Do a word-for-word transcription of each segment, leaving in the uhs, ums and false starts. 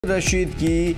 रशीद की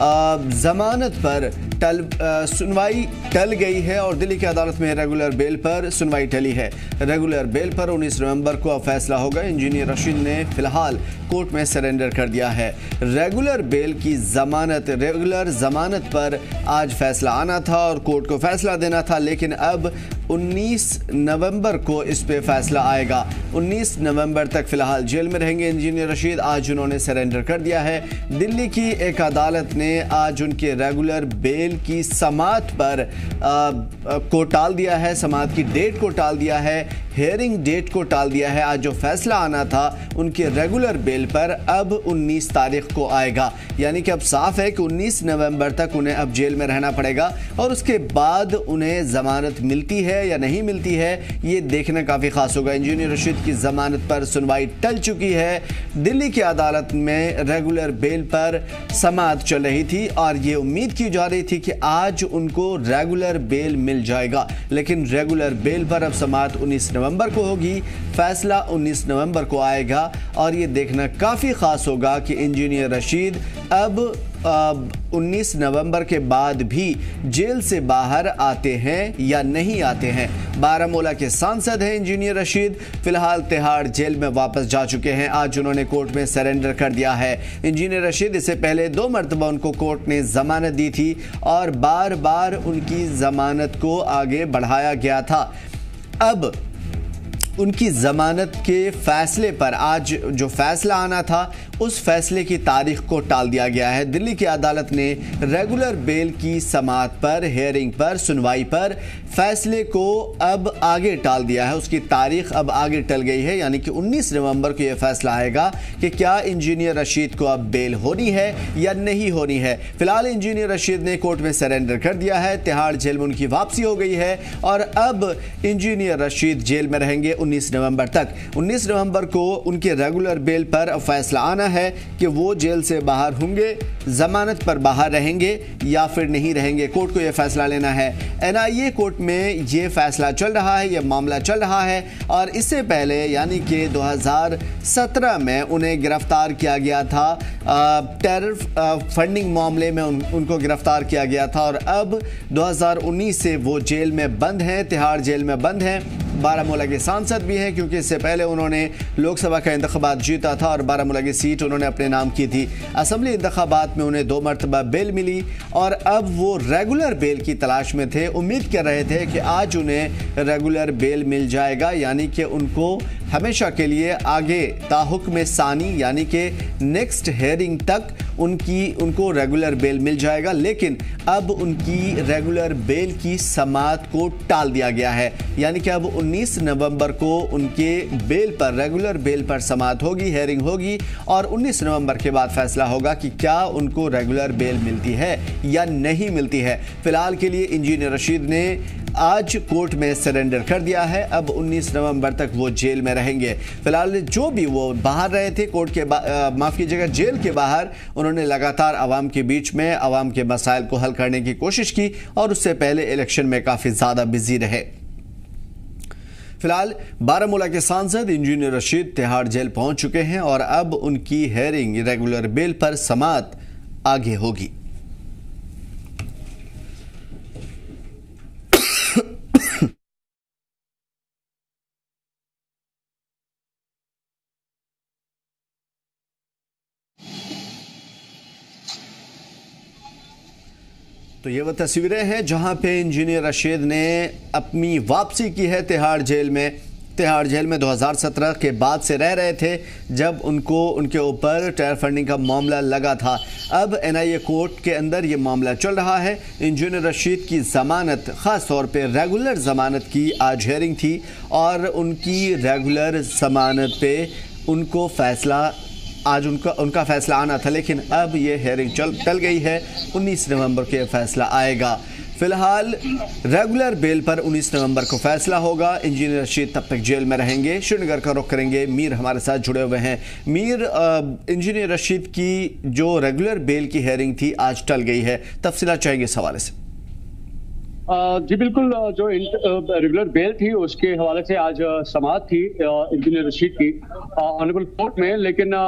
जमानत पर टल सुनवाई टल गई है और दिल्ली की अदालत में रेगुलर बेल पर सुनवाई टली है। रेगुलर बेल पर उन्नीस नवंबर को अब फैसला होगा। इंजीनियर रशीद ने फिलहाल कोर्ट में सरेंडर कर दिया है। रेगुलर बेल की जमानत रेगुलर जमानत पर आज फैसला आना था और कोर्ट को फैसला देना था, लेकिन अब उन्नीस नवंबर को इस पे फैसला आएगा। उन्नीस नवंबर तक फिलहाल जेल में रहेंगे इंजीनियर रशीद। आज उन्होंने सरेंडर कर दिया है। दिल्ली की एक अदालत ने आज उनके रेगुलर बेल की समाअत पर आ, आ, को टाल दिया है। समाअत की डेट को टाल दिया है, हियरिंग डेट को टाल दिया है। आज जो फैसला आना था उनके रेगुलर बेल पर अब उन्नीस तारीख को आएगा, यानी कि अब साफ है कि उन्नीस नवंबर तक उन्हें अब जेल में रहना पड़ेगा और उसके बाद उन्हें जमानत मिलती है या नहीं मिलती है ये देखना काफ़ी खास होगा। इंजीनियर रशीद की जमानत पर सुनवाई टल चुकी है। दिल्ली की अदालत में रेगुलर बेल पर समाअत चल रही थी और ये उम्मीद की जा रही थी कि आज उनको रेगुलर बेल मिल जाएगा, लेकिन रेगुलर बेल पर अब समाअत उन्नीस नवंबर को होगी। फैसला उन्नीस नवंबर को आएगा और ये देखना काफ़ी खास होगा कि इंजीनियर रशीद अब उन्नीस नवंबर के बाद भी जेल से बाहर आते हैं या नहीं आते हैं। बारामूला के सांसद हैं इंजीनियर रशीद, फिलहाल तिहाड़ जेल में वापस जा चुके हैं। आज उन्होंने कोर्ट में सरेंडर कर दिया है। इंजीनियर रशीद इससे पहले दो मरतबा उनको कोर्ट ने जमानत दी थी और बार बार उनकी जमानत को आगे बढ़ाया गया था। अब उनकी जमानत के फैसले पर आज जो फैसला आना था उस फैसले की तारीख को टाल दिया गया है। दिल्ली की अदालत ने रेगुलर बेल की समाअत पर हियरिंग पर सुनवाई पर फैसले को अब आगे टाल दिया है। उसकी तारीख अब आगे टल गई है, यानी कि उन्नीस नवंबर को यह फैसला आएगा कि क्या इंजीनियर रशीद को अब बेल होनी है या नहीं होनी है। फिलहाल इंजीनियर रशीद ने कोर्ट में सरेंडर कर दिया है। तिहाड़ जेल में उनकी वापसी हो गई है और अब इंजीनियर रशीद जेल में रहेंगे उन्नीस नवंबर तक। उन्नीस नवंबर को उनके रेगुलर बेल पर फैसला आना है कि वो जेल से बाहर होंगे, जमानत पर बाहर रहेंगे या फिर नहीं रहेंगे। कोर्ट को यह फैसला लेना है। एनआईए कोर्ट में ये फैसला चल रहा है, यह मामला चल रहा है और इससे पहले यानी कि दो हज़ार सत्रह में उन्हें गिरफ्तार किया गया था। टेरर फंडिंग मामले में उन, उनको गिरफ्तार किया गया था और अब दो हज़ार उन्नीस से वो जेल में बंद हैं, तिहाड़ जेल में बंद हैं। बारामूला के सांसद भी हैं क्योंकि इससे पहले उन्होंने लोकसभा का इंतखाबात जीता था और बारामूला की सीट उन्होंने अपने नाम की थी। असेंबली इंतखाबात में उन्हें दो मरतबा बेल मिली और अब वो रेगुलर बेल की तलाश में थे। उम्मीद कर रहे थे कि आज उन्हें रेगुलर बेल मिल जाएगा, यानी कि उनको हमेशा के लिए आगे ताहुक्म सानी यानी कि नेक्स्ट हेयरिंग तक उनकी उनको रेगुलर बेल मिल जाएगा। लेकिन अब उनकी रेगुलर बेल की समाअत को टाल दिया गया है, यानी कि अब उन्नीस नवंबर को उनके बेल पर रेगुलर बेल पर समाअत होगी, हेयरिंग होगी और उन्नीस नवंबर के बाद फैसला होगा कि क्या उनको रेगुलर बेल मिलती है या नहीं मिलती है। फिलहाल के लिए इंजीनियर रशीद ने आज कोर्ट में सरेंडर कर दिया है। अब उन्नीस नवंबर तक वो जेल में रहेंगे। फिलहाल जो भी वो बाहर रहे थे कोर्ट के माफ़ कीजिएगा जेल के बाहर, उन्होंने लगातार आवाम के बीच में आवाम के मसाइल को हल करने की कोशिश की और उससे पहले इलेक्शन में काफ़ी ज़्यादा बिजी रहे। फिलहाल बारामूला के सांसद इंजीनियर रशीद तिहाड़ जेल पहुंच चुके हैं और अब उनकी हेयरिंग रेगुलर बेल पर समाअत आगे होगी। तो ये वो तस्वीरें हैं जहां पे इंजीनियर रशीद ने अपनी वापसी की है तिहाड़ जेल में। तिहाड़ जेल में दो हज़ार सत्रह के बाद से रह रहे थे जब उनको उनके ऊपर टेरर फंडिंग का मामला लगा था। अब एनआईए कोर्ट के अंदर ये मामला चल रहा है। इंजीनियर रशीद की ज़मानत ख़ास तौर पे रेगुलर ज़मानत की आज हियरिंग थी और उनकी रेगुलर ज़मानत पे उनको फ़ैसला आज उनका उनका फैसला आना था, लेकिन अब ये हेयरिंग चल टल गई है। उन्नीस नवंबर को यह फैसला आएगा। फिलहाल रेगुलर बेल पर उन्नीस नवंबर को फैसला होगा। इंजीनियर रशीद तब तक जेल में रहेंगे। श्रीनगर का रुख करेंगे। मीर हमारे साथ जुड़े हुए हैं। मीर, इंजीनियर रशीद की जो रेगुलर बेल की हेयरिंग थी आज टल गई है, तफसीलात चाहेंगे इस हवाले से। जी बिल्कुल, जो रेगुलर बेल थी उसके हवाले से आज समाअत थी इंजीनियर रशीद की ऑनरेबल कोर्ट में, लेकिन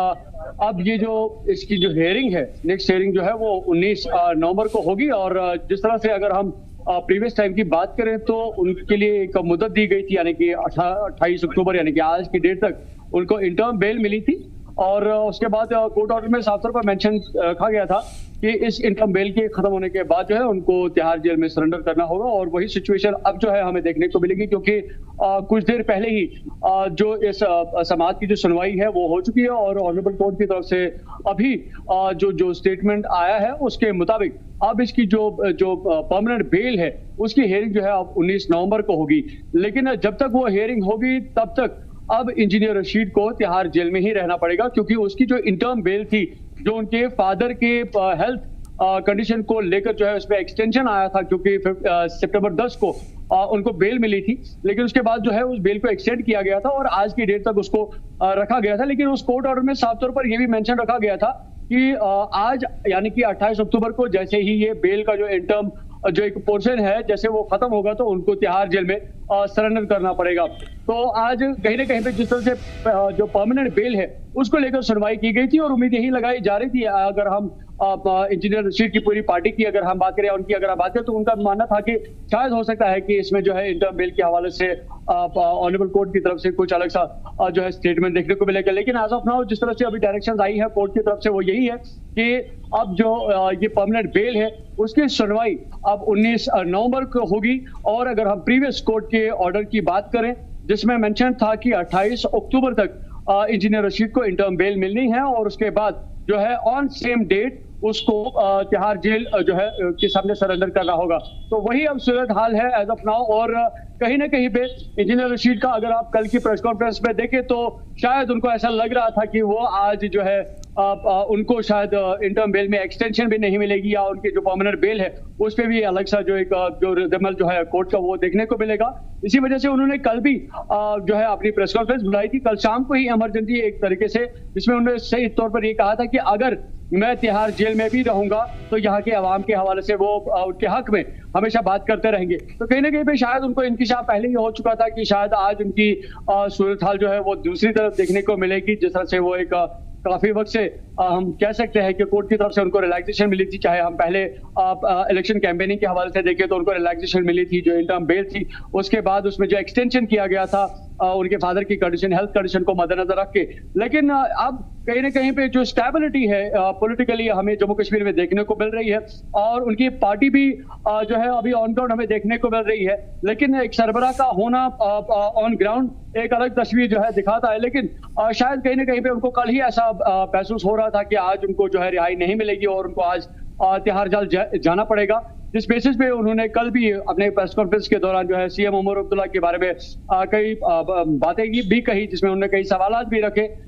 अब ये जो इसकी जो हेयरिंग है, नेक्स्ट हेयरिंग जो है वो उन्नीस नवंबर को होगी। और जिस तरह से अगर हम प्रीवियस टाइम की बात करें तो उनके लिए एक मुद्दत दी गई थी, यानी कि अट्ठाईस अक्टूबर यानी कि आज की डेट तक उनको इंटर्म बेल मिली थी। और उसके बाद कोर्ट ऑर्डर में साफ तौर पर मेंशन रखा गया था कि इस इंटर्म बेल के खत्म होने के बाद जो है उनको तिहाड़ जेल में सरेंडर करना होगा। और वही सिचुएशन अब जो है हमें देखने को मिलेगी, क्योंकि आ, कुछ देर पहले ही आ, जो इस आ, समाज की जो सुनवाई है वो हो चुकी है। और ऑनरेबल कोर्ट की तरफ से अभी आ, जो जो स्टेटमेंट आया है उसके मुताबिक अब इसकी जो जो परमानेंट बेल है उसकी हियरिंग जो है अब उन्नीस नवंबर को होगी। लेकिन जब तक वो हियरिंग होगी तब तक अब इंजीनियर रशीद को तिहाड़ जेल में ही रहना पड़ेगा, क्योंकि उसकी जो इंटर्म बेल थी, जो उनके फादर के हेल्थ कंडीशन को लेकर जो है उसमें एक्सटेंशन आया था, क्योंकि सितंबर दस को आ, उनको बेल मिली थी। लेकिन उसके बाद जो है उस बेल को एक्सटेंड किया गया था और आज की डेट तक उसको आ, रखा गया था। लेकिन उस कोर्ट ऑर्डर में साफ तौर पर यह भी मेंशन रखा गया था कि आ, आज यानी कि अट्ठाईस अक्टूबर को जैसे ही ये बेल का जो इंटर्म जो एक पोर्शन है जैसे वो खत्म होगा तो उनको तिहाड़ जेल में सरेंडर करना पड़ेगा। तो आज कहीं ना कहीं पे जिस तरह से जो परमानेंट बेल है उसको लेकर सुनवाई की गई थी और उम्मीद यही लगाई जा रही थी। अगर हम इंजीनियर रशीद की पूरी पार्टी की अगर हम बात करें, उनकी अगर हम बात करें, तो उनका मानना था कि शायद हो सकता है कि इसमें जो है इंटर्म बेल के हवाले से ऑनरेबल कोर्ट की तरफ से कुछ अलग सा जो है स्टेटमेंट देखने को मिलेगा। लेकिन एज ऑफ नाउ जिस तरह से अभी डायरेक्शन आई है कोर्ट की तरफ से वो यही है कि अब जो ये परमानेंट बेल है उसकी सुनवाई अब उन्नीस नवंबर को होगी। और अगर हम प्रीवियस कोर्ट के ऑर्डर की बात करें जिसमें मेंशन था कि अट्ठाईस अक्टूबर तक इंजीनियर रशीद को इंटर्म बेल मिलनी है और उसके बाद जो है ऑन सेम डेट उसको तिहाड़ जेल जो है के सामने सरेंडर करना होगा। तो वही अब सूरत हाल है एज ऑफ नाउ। और कहीं ना कहीं पे इंजीनियर रशीद का अगर आप कल की प्रेस कॉन्फ्रेंस में देखें तो शायद उनको ऐसा लग रहा था कि वो आज जो है आ, आ, उनको शायद इंटर्म बेल में एक्सटेंशन भी नहीं मिलेगी या उनकी जो परमानेंट बेल है उस पर भी अलग सा जो एक जो रिजमल जो है कोर्ट का वो देखने को मिलेगा। इसी वजह से उन्होंने कल भी आ, जो है अपनी प्रेस कॉन्फ्रेंस बुलाई थी, कल शाम को ही इमरजेंसी एक तरीके से, जिसमें उन्होंने सही तौर पर ये कहा था कि अगर मैं तिहाड़ जेल में भी रहूंगा तो यहाँ के अवाम के हवाले से वो उनके हक में हमेशा बात करते रहेंगे। तो कहीं ना कहीं पे शायद उनको इंकिशाफ पहले ही हो चुका था कि शायद आज उनकी सूरत हाल जो है वो दूसरी तरफ देखने को मिलेगी, जिस तरह से वो एक काफी वक्त से आ, हम कह सकते हैं कि कोर्ट की तरफ से उनको रिलैक्सेशन मिली थी। चाहे हम पहले इलेक्शन कैंपेनिंग के हवाले से देखें तो उनको रिलैक्सेशन मिली थी, जो इंटर्म बेल थी, उसके बाद उसमें जो एक्सटेंशन किया गया था आ, उनके फादर की कंडीशन, हेल्थ कंडीशन को मद्देनजर रख के। लेकिन आ, अब कहीं ना कहीं पे जो स्टेबिलिटी है पॉलिटिकली हमें जम्मू कश्मीर में देखने को मिल रही है और उनकी पार्टी भी आ, जो है अभी ऑन ग्राउंड हमें देखने को मिल रही है। लेकिन एक सरबराह का होना ऑन ग्राउंड एक अलग तस्वीर जो है दिखाता है। लेकिन आ, शायद कहीं ना कहीं पे उनको कल ही ऐसा महसूस हो रहा था कि आज उनको जो है रिहाई नहीं मिलेगी और उनको आज तिहाड़ जेल जा, जाना पड़ेगा। जिस बेसिस पे उन्होंने कल भी अपने प्रेस कॉन्फ्रेंस के दौरान जो है सीएम उमर अब्दुल्ला के बारे में आ, कई बातें भी कही, जिसमें उन्होंने कई सवाल भी रखे।